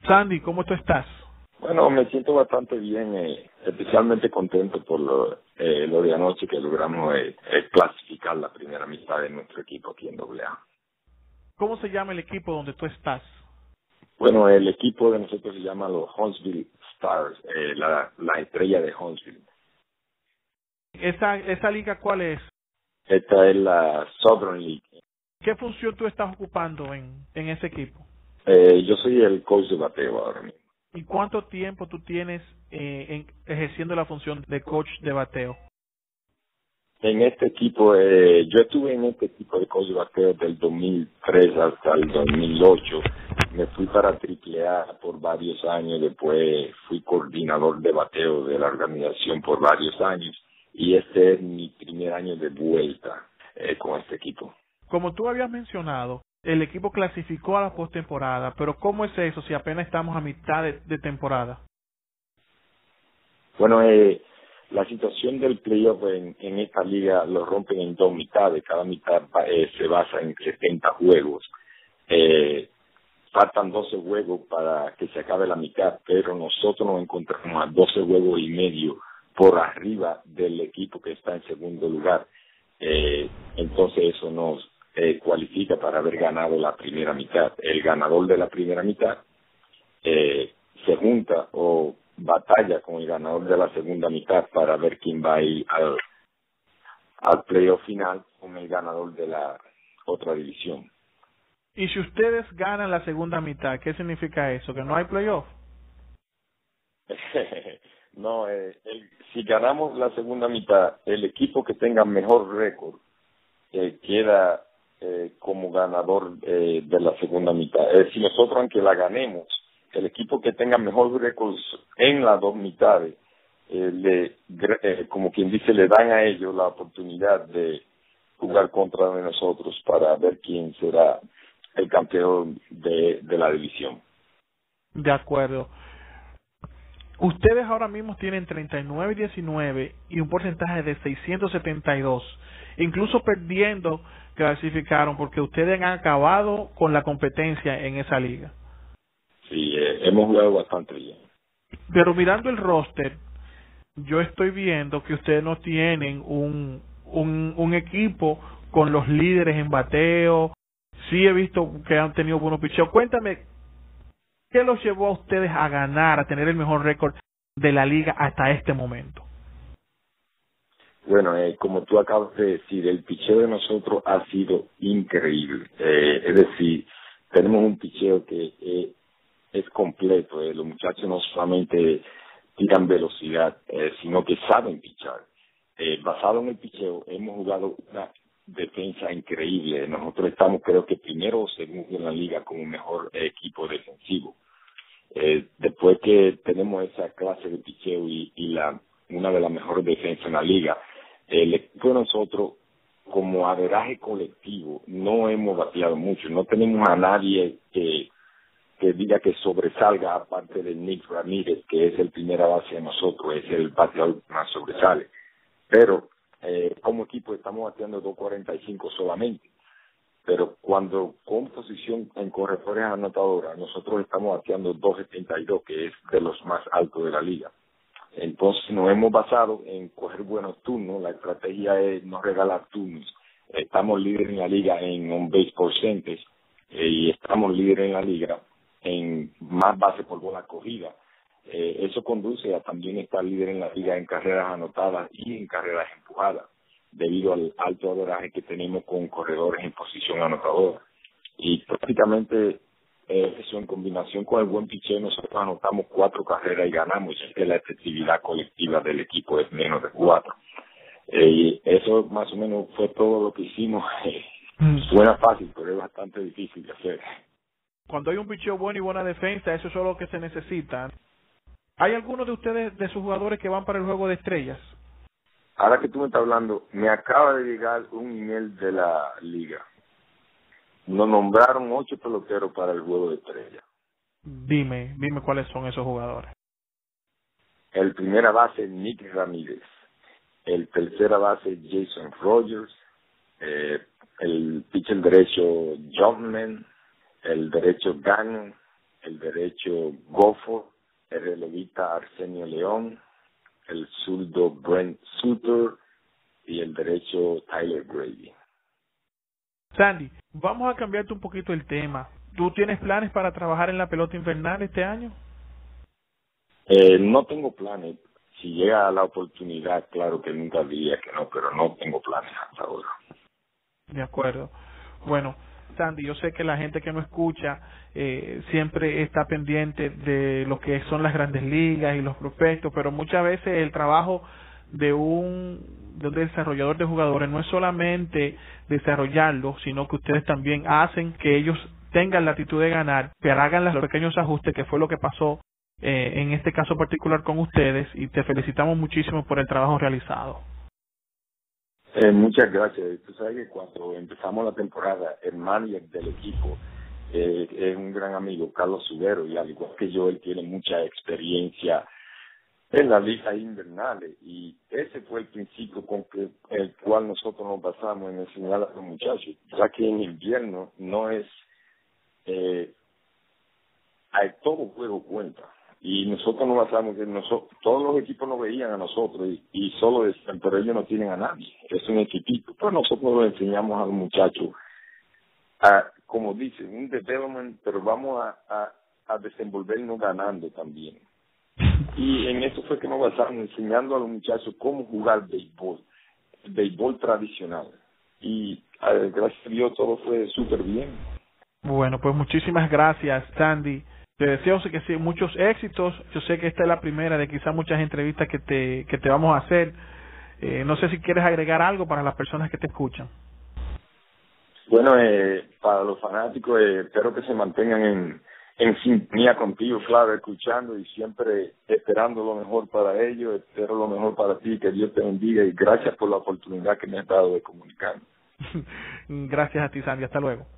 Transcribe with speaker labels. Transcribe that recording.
Speaker 1: Sandy, ¿cómo tú estás?
Speaker 2: Bueno, me siento bastante bien, especialmente contento por lo de anoche que logramos clasificar la primera mitad de nuestro equipo aquí en AA.
Speaker 1: ¿Cómo se llama el equipo donde tú estás?
Speaker 2: Bueno, el equipo de nosotros se llama los Huntsville Stars, la estrella de Huntsville.
Speaker 1: ¿Esa liga cuál es?
Speaker 2: Esta es la Southern League.
Speaker 1: ¿Qué función tú estás ocupando en ese equipo?
Speaker 2: Yo soy el coach de bateo ahora mismo.
Speaker 1: ¿Y cuánto tiempo tú tienes ejerciendo la función de coach de bateo?
Speaker 2: En este equipo, yo estuve en este equipo de coach de bateo del 2003 hasta el 2008. Me fui para AAA por varios años, después fui coordinador de bateo de la organización por varios años y este es mi primer año de vuelta con este equipo.
Speaker 1: Como tú habías mencionado, el equipo clasificó a la postemporada, pero ¿cómo es eso si apenas estamos a mitad de temporada?
Speaker 2: Bueno, la situación del playoff en esta liga lo rompen en dos mitades. Cada mitad se basa en 70 juegos. Faltan 12 juegos para que se acabe la mitad, pero nosotros nos encontramos a 12 juegos y medio por arriba del equipo que está en segundo lugar. Entonces eso nos cualifica para haber ganado la primera mitad. El ganador de la primera mitad se junta o batalla con el ganador de la segunda mitad para ver quién va a ir al playoff final con el ganador de la otra división.
Speaker 1: Y si ustedes ganan la segunda mitad, ¿qué significa eso? ¿Que no hay playoff?
Speaker 2: No, si ganamos la segunda mitad, el equipo que tenga mejor récord queda como ganador de la segunda mitad. Si nosotros, aunque la ganemos, el equipo que tenga mejor récord en las dos mitades, como quien dice, le dan a ellos la oportunidad de jugar contra de nosotros para ver quién será el campeón de la división.
Speaker 1: De acuerdo. Ustedes ahora mismo tienen 39-19 y un porcentaje de 672. Incluso perdiendo, clasificaron porque ustedes han acabado con la competencia en esa liga.
Speaker 2: Sí, hemos jugado bastante bien.
Speaker 1: Pero mirando el roster, yo estoy viendo que ustedes no tienen un equipo con los líderes en bateo. Sí he visto que han tenido buenos picheos. Cuéntame, ¿qué los llevó a ustedes a ganar, a tener el mejor récord de la liga hasta este momento?
Speaker 2: Bueno, como tú acabas de decir, el picheo de nosotros ha sido increíble. Es decir, tenemos un picheo que es completo. Los muchachos no solamente tiran velocidad, sino que saben pichar. Basado en el picheo, hemos jugado una defensa increíble. Nosotros estamos, creo que primero o segundo en la liga como mejor equipo defensivo. Después que tenemos esa clase de picheo y una de las mejores defensas en la liga, el equipo de nosotros, como averaje colectivo, no hemos bateado mucho. No tenemos a nadie que diga que sobresalga, aparte de Nick Ramírez, que es el primera base de nosotros, es el bateador que más sobresale. Pero como equipo estamos bateando 2.45 solamente. Pero cuando con posición en corredores anotadoras, nosotros estamos bateando 2.72, que es de los más altos de la liga. Entonces nos hemos basado en coger buenos turnos. La estrategia es no regalar turnos. Estamos líderes en la liga en on-base percentage y estamos líderes en la liga en más base por bola cogida. Eso conduce a también estar líder en la liga en carreras anotadas y en carreras empujadas, debido al alto averaje que tenemos con corredores en posición anotadora. Y prácticamente eso en combinación con el buen picheo, nosotros anotamos 4 carreras y ganamos, ya que la efectividad colectiva del equipo es menos de 4. Y eso más o menos fue todo lo que hicimos. Suena fácil, pero es bastante difícil de hacer.
Speaker 1: Cuando hay un picheo bueno y buena defensa, eso es lo que se necesita. ¿Hay algunos de ustedes, de sus jugadores, que van para el juego de estrellas?
Speaker 2: Ahora que tú me estás hablando, me acaba de llegar un email de la liga. Nos nombraron 8 peloteros para el juego de estrellas.
Speaker 1: Dime cuáles son esos jugadores.
Speaker 2: El primera base, Nick Ramírez. El tercera base, Jason Rogers. El pitcher derecho, Jumpman. El derecho, Gannon. el derecho Gofford, el relevista Arsenio León, el zurdo Brent Suter y el derecho Tyler Grady.
Speaker 1: Sandy, vamos a cambiarte un poquito el tema. ¿Tú tienes planes para trabajar en la pelota invernal este año?
Speaker 2: No tengo planes. Si llega la oportunidad, claro que nunca diría que no, pero no tengo planes hasta ahora.
Speaker 1: De acuerdo. Bueno, Sandy, yo sé que la gente que me escucha siempre está pendiente de lo que son las grandes ligas y los prospectos, pero muchas veces el trabajo de un desarrollador de jugadores no es solamente desarrollarlos, sino que ustedes también hacen que ellos tengan la actitud de ganar, que hagan los pequeños ajustes, que fue lo que pasó en este caso particular con ustedes, y te felicitamos muchísimo por el trabajo realizado.
Speaker 2: Muchas gracias. Tú sabes que cuando empezamos la temporada, el manager del equipo es un gran amigo, Carlos Subero, y al igual que yo, él tiene mucha experiencia en las ligas invernales, y ese fue el principio con el cual nosotros nos basamos en enseñar a los muchachos, ya que en invierno no es, hay todo juego cuenta. Y nosotros nos basamos en todos los equipos nos veían a nosotros y solo decían, pero ellos no tienen a nadie, es un equipito. Pero nosotros lo enseñamos a los muchachos como dicen, un development, pero vamos a desenvolvernos ganando también. Y en eso fue que nos basamos, enseñando a los muchachos cómo jugar béisbol, el béisbol tradicional. Y gracias a Dios todo fue súper bien.
Speaker 1: Bueno, pues muchísimas gracias, Sandy. Te deseo que sí, muchos éxitos. Yo sé que esta es la primera de quizás muchas entrevistas que te vamos a hacer. No sé si quieres agregar algo para las personas que te escuchan.
Speaker 2: Bueno, para los fanáticos, espero que se mantengan en sintonía contigo, claro, escuchando y siempre esperando lo mejor para ellos. Espero lo mejor para ti, que Dios te bendiga y gracias por la oportunidad que me has dado de comunicar.
Speaker 1: Gracias a ti, Sandy. Hasta luego.